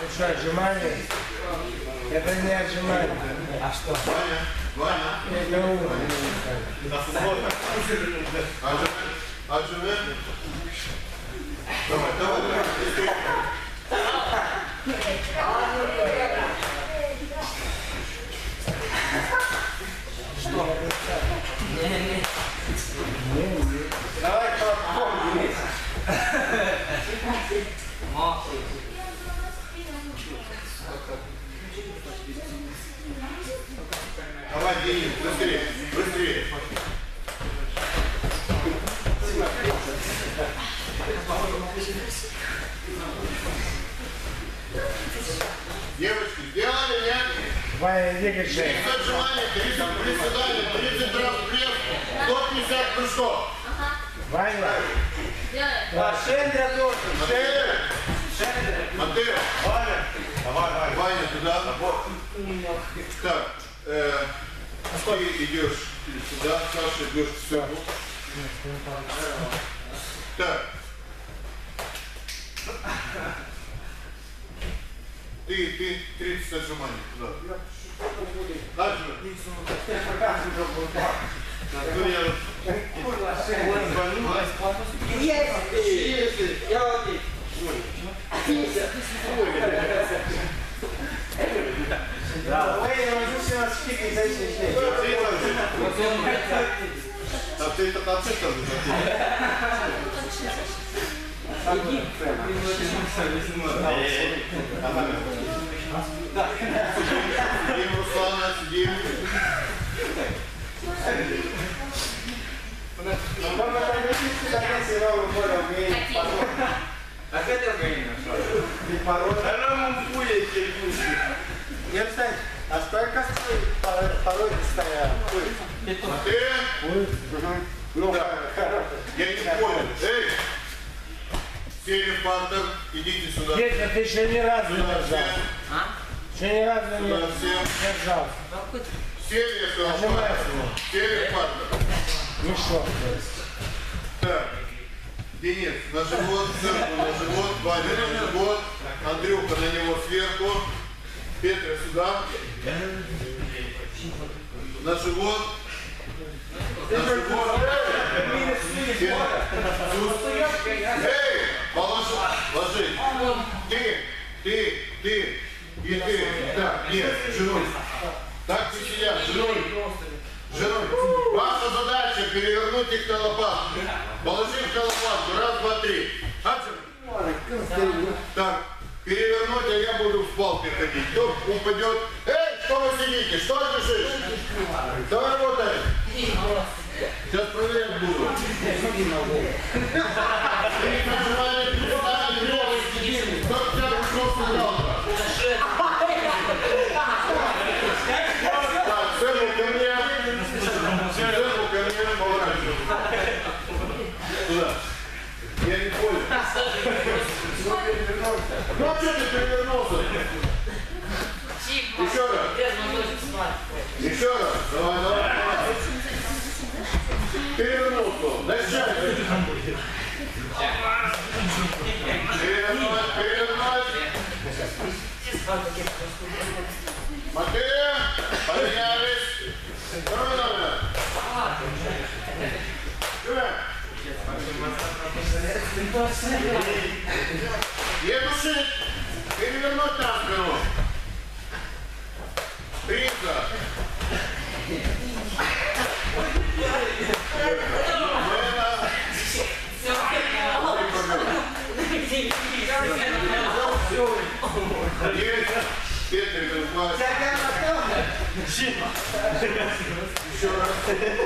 Что, отжимание? Это не отжимание. А что? Ваня. Это уровень. Отжимаем. Давай. Что? Давай попробуем. Давай, Денис, быстрее. Девочки, сделали, нет? Ваня, иди к шее. 30 отжиманий, 30 приседаний, 30 раз пресс, 150 прыжков. Ваня. Шендер должен. Матео. Ваня. Давай. Ваня, туда. Так, ты идешь сюда, Саша, идешь к столу. Так. Ты 30 отжиманий туда. Дальше. А ты это там что Сидим, Руслана, сидим. А сколько порой стоят? Ну, я не понял. Эй! Сели в пантер, идите сюда. Петя, ты еще ни разу не держал. Еще ни разу не держал. Сели, я сказал, в пантер. Сели в пантер. Ну что? Так. Денис, на живот, церкву на живот, Ваня на живот, Андрюха на него сверху, Петя сюда, на живот, Эй, положи, ты, и ты, так, нет, женой, так ты сидят, женой. Ваша задача перевернуть их на лопатку. Положи их на лопатку. Раз, два, три. Так, перевернуть, а я буду в палке ходить. Кто упадет? Эй, что вы сидите? Что лежишь? Давай работай. Сейчас проверять буду. Кто тебя пришел сюда? Так, цену ко мне. Туда. Я не понял. Ну а что ты перевернулся? Еще раз. Еще раз. Давай. Перевернулся. Начать. Перевернуть. Матея. Поменялись. Второй номер. Не душить. Перевернуть на спину. Принца. Петр, еще раз.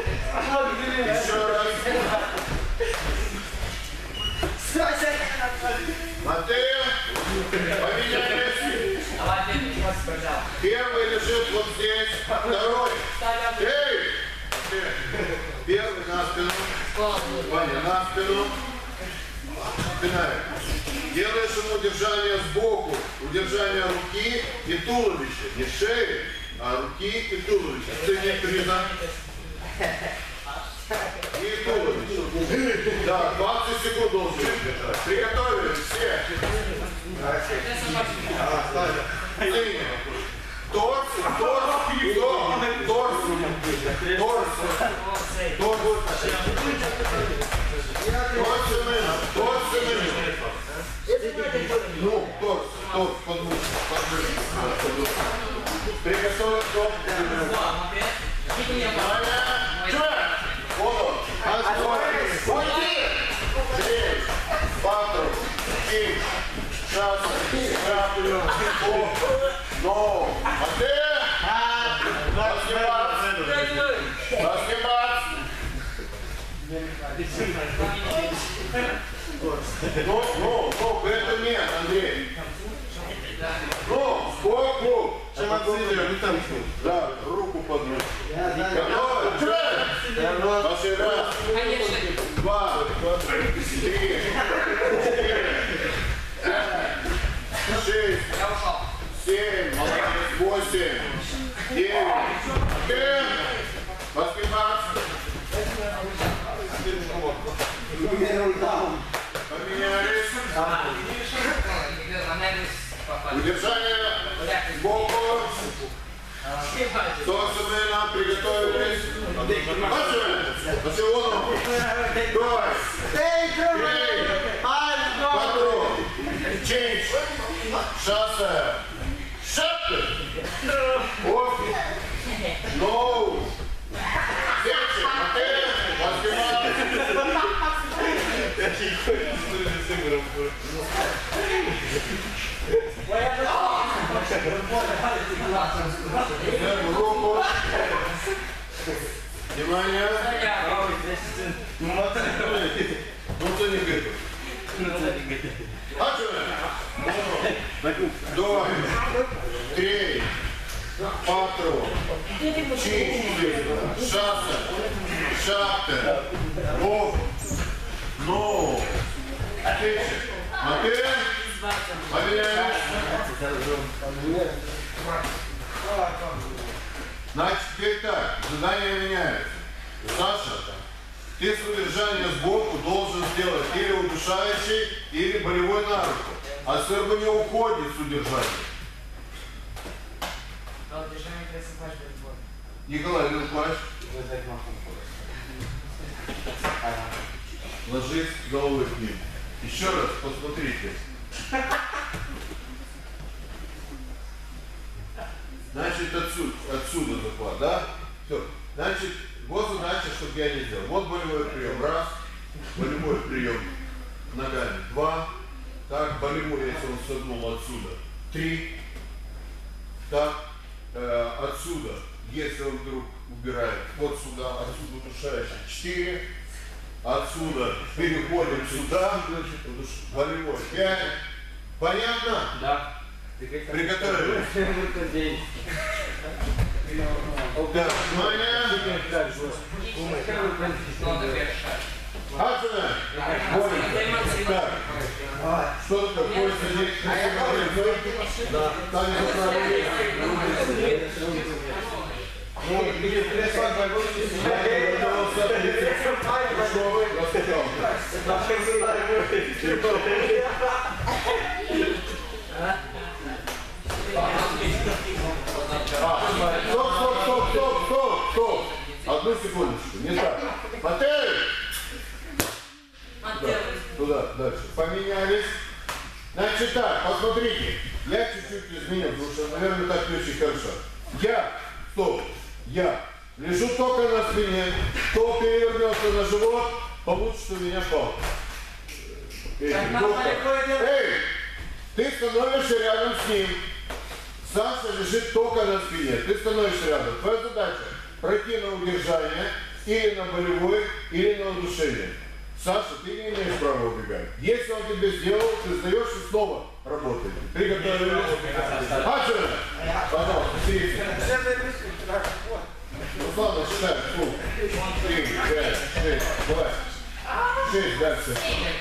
Матея, поменялись. Первый лежит вот здесь, второй. Эй! Первый на спину. Ваня, на спину. Спина. Делаешь ему удержание сбоку, удержание руки и туловища. Не шеи, а руки и туловища. Ты не призна. И туловище. Да, 20 секунд должен держать. Приготовились. все. Торс. Ну, торс, подмышки. Приготовить топ. Ну, это нет, Андрей. Ну, сбоку. Да, руку поднять. Пошли, раз, два, 3, 4, 5, 6, 7, 8, 9, 10. Подниматься. Поменялись. Удержание сбоку. Собственно, приготовились. Пошел. Давай. 3, патрон. Change. Шасса. Шапка. Оп. No. Сечи. Руку. Внимание. Ну, не говорит. Давай. 3. Патрон. 4. Шасса. Шапка. Оп. No. Матвей. Значит, теперь так, задание меняется. Саша, ты с удержания сбоку должен сделать или удушающий, или болевой на руку. А сверху не уходит с удержания. Николай, ты плащ. Ложись головой к ним. Еще раз посмотрите. Значит, отсюда захват, да? Все. Значит, вот задача, чтобы я не делал. Вот болевой прием. Раз. Болевой прием ногами. 2. Так, болевой, если он согнул отсюда. 3. Так, отсюда, если он вдруг убирает. Вот сюда, отсюда удушающий. 4. Отсюда переходим сюда. Болевой. 5. Понятно? Да. Приготовились. Так, внимание. Атина. Так. Что такое сидеть? Да. Таня, Стоп. Одну секундочку. Не так. Матвей! Туда, дальше. Поменялись. Значит так, посмотрите. Я чуть-чуть изменил, потому что, наверное, так не очень хорошо. Я лежу только на спине. Кто перевернется на живот, получится у меня палка. Эй, ты становишься рядом с ним. Саша лежит только на спине. Ты становишься рядом. Твоя задача пройти на удержание, или на болевой, или на удушение. Саша, ты не имеешь права убегать. Если он тебе сделал, ты сдаешься, снова работает. Приготовились. Хачера! Пожалуйста, сидите. Руслана, считай. 3, 5, 6, 2, 6, дальше.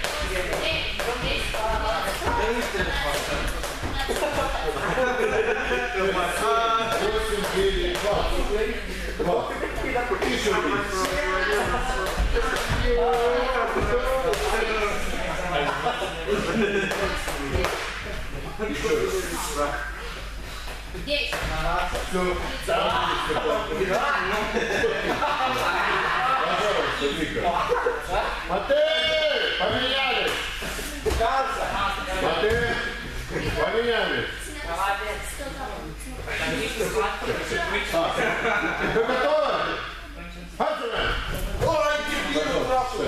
8, 9, 2. Еще 10. Здесь. Все. Пожалуйста, Вика. Матей! Поменялись! Матей! Поменялись! Вы готовы? Хатуна! Ой, дебилы, правда!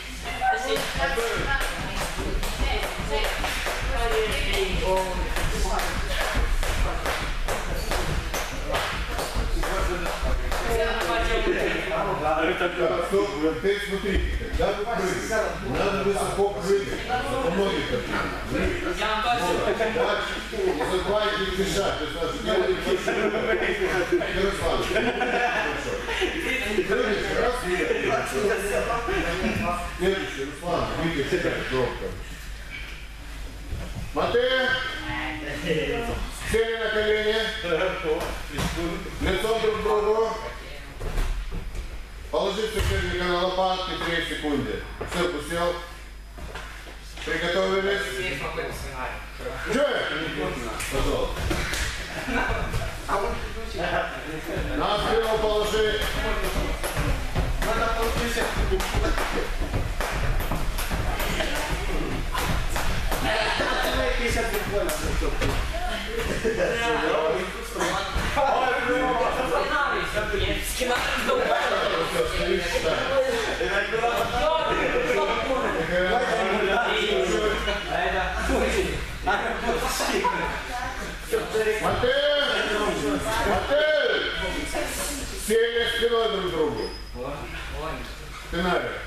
Ты смотри, когда вы прыгаете, надо высоко прыгать, у многих так. Не забывайте дышать, то есть нас делали большую. Ярослав, прыгайте, раз, следующий, Руслан, двигайся громко. Матей, сели на колени, лицом друг к другу. Положи соперника на лопатки 3 секунды. Все, пустил. Приготовились. Джой! Пожалуйста. На спину положи. Матей! Сели спиной друг к другу. Спинали.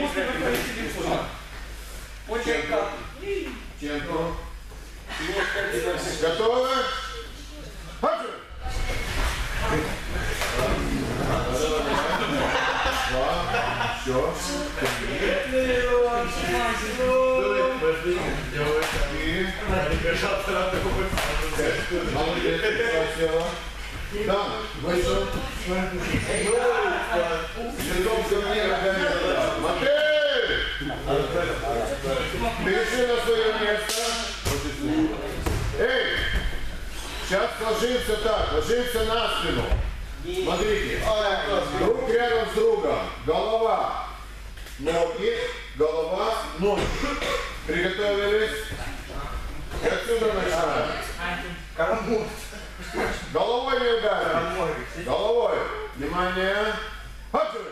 Центру. Готовы? Хачу! Два. Все. Молодец, красиво. Да, вышел. Лицом ко мне, ногами туда. Матей! Перешли на свое место. Эй! Сейчас ложимся так, ложимся на спину. Смотрите. Рук рядом с другом. Голова. Ноги. Голова. Ноги. Приготовились. Отсюда начинаем. Головой не ударим. Головой. Внимание. Хачу!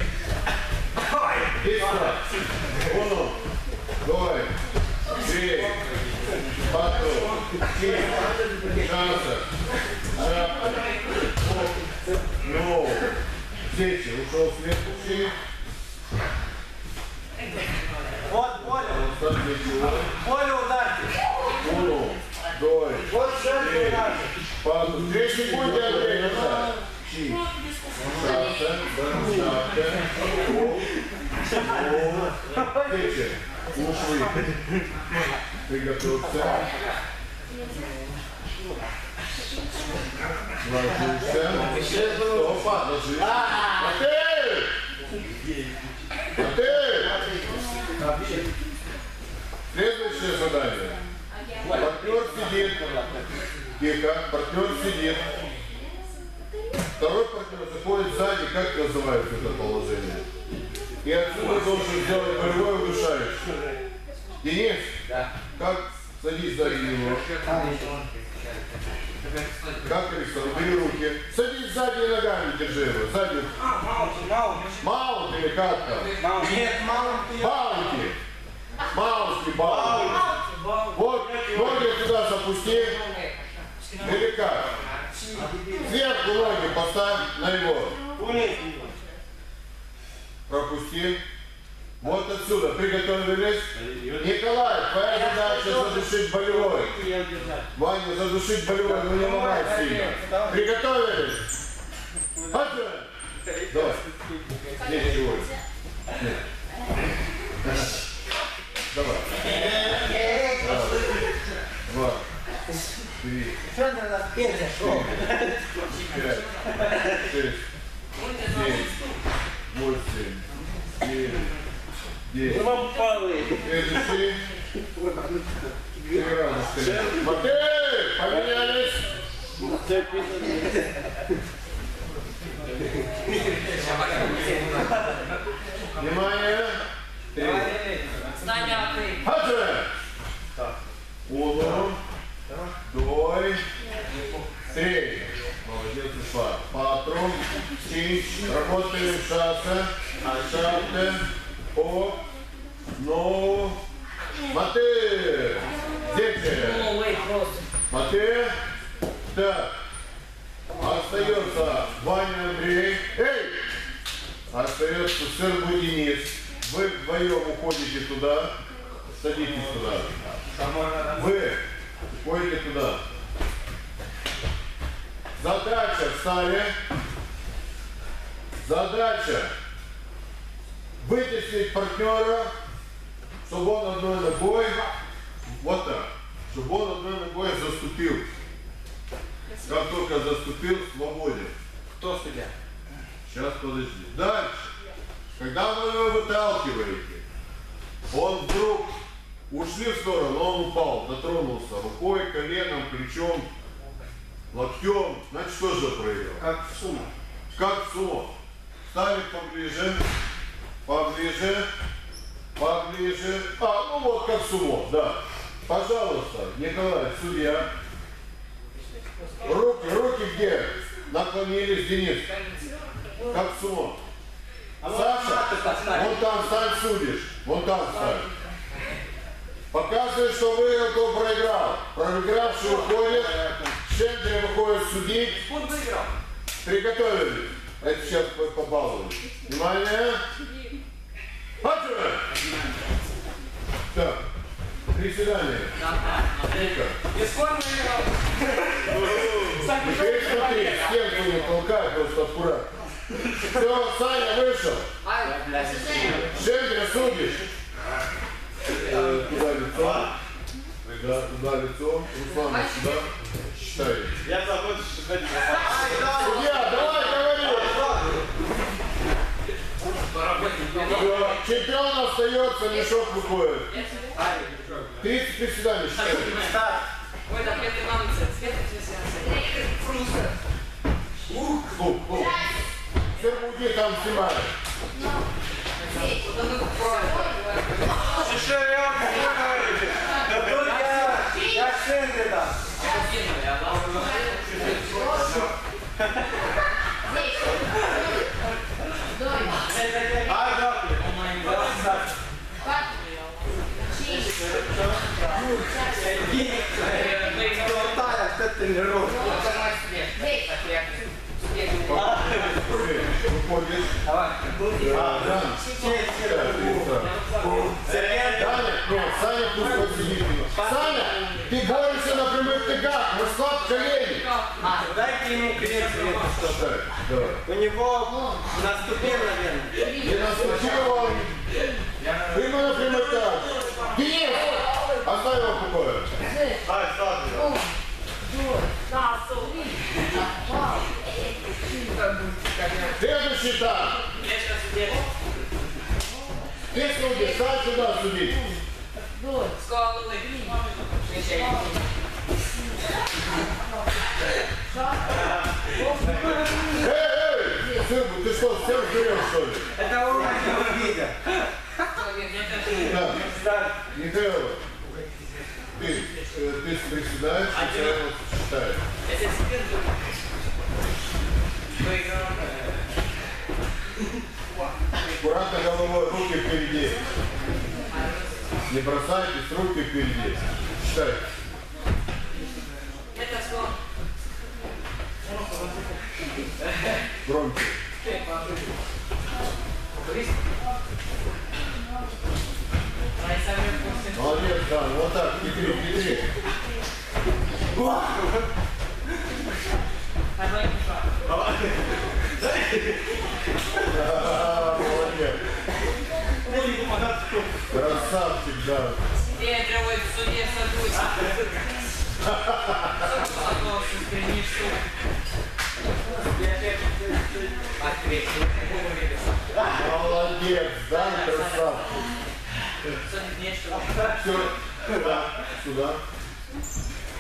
Быстро. 1, 2, 3, потом. Шанса. Шапка. Ну. Сечи. Ушел следующий. Вот, Коля. Коля, ударьте. 1, 2, Вот шаг 3 секунды, Андрей, назад. Шапка. Шапка. Сечи. Ушли. Приготовься. Ложишься. Опа, ложись. Матей! Матей! Следующее задание. Партнер сидит. Тихо. Партнер сидит. Второй партнер заходит сзади. Как называется это положение? И отсюда должен сделать болевой удушающий. Денис? Да. Как? Садись сзади него. Как Александр? Бери руки. Садись сзади ногами, держи его. Сзади. Маунт или как там? Нет, маунти. Баунти. Маунти, баунти. Вот, ноги туда запусти. Или как? Сверху ноги поставь на его. Пропусти. Вот отсюда. Приготовились. Николай, твоя задача задушить болевой. Ваня, задушить болевой, но не ломать сильно. Приготовились. Хачу! Давай. Нет, чего. Давай. 2, 3, 4, 5, 6, 7, 8, 9, 10. Следующий. Матей, поменялись. Внимание. Хаджи. Улу. Дой. Три. Молодец, ушла. Патрон. Синч. Работаем. Шаса. Шапте. О. Ну. Матей. Дети. Матей. Так. Остается Ваня Андрей. Эй! Остается Сырбу Денис. Вы вдвоем уходите туда. Садитесь туда. Вы уходите туда. Задача в сале. Задача вытеснить партнера, чтобы он одной ногой, вот так, чтобы он одной ногой заступил. Как только заступил, свободен. Кто судья? Сейчас подожди. Дальше. Когда вы его выталкиваете, он вдруг ушли в сторону, он упал, дотронулся рукой, коленом, плечом, локтем. Значит, что же проиграл? Как в сумо. Как в сумо. Стали поближе, поближе, поближе. Ну вот как в сумо, да. Пожалуйста, Николай, судья. Руки где? Наклонились, Денис. Как в сумо. Саша, вон там стань, судишь. Вон там стань. Показывает, что выиграл, кто проиграл. Проигравший уходит. Центре выходит судить. Приготовились. Это сейчас побалуем. Внимание. Патрон! Так. Приседание. Теперь смотри, стенку не толкай, просто аккуратно. Все, Саня вышел. Центре судишь. Туда лицо. Да, туда лицо. Руслан, сюда. Считай. Я забыл, что это. Судья, давай говори. Все, чемпион остается, мешок выходит. 30 приседаний считаем. Сербуги там снимают. Я в центре там. Выходишь. Саня пусть посидит. Саня, ты борешься на прямых тягах, расслабь колени. Дайте ему крепкий что-то. У него наступил, наверное. Не наступил он. Прямо на прямых тягах. Денис, оставь его в покое. Следующий там. Ты судишь, стань сюда судить. Эй, Сырбу, ты что, всем жрешь, что ли? Это он видит. Да, Михаил, ты приседаешь, и считаешь. Аккуратно головой, руки впереди. Не бросайтесь, руки впереди. Считай. Громче. Молодец, Дан, вот так, хитри. Молодец. Красавчик, да. Ветровый в суде садусь. Молодец, да, красавчик. Все, Сюда. Сюда.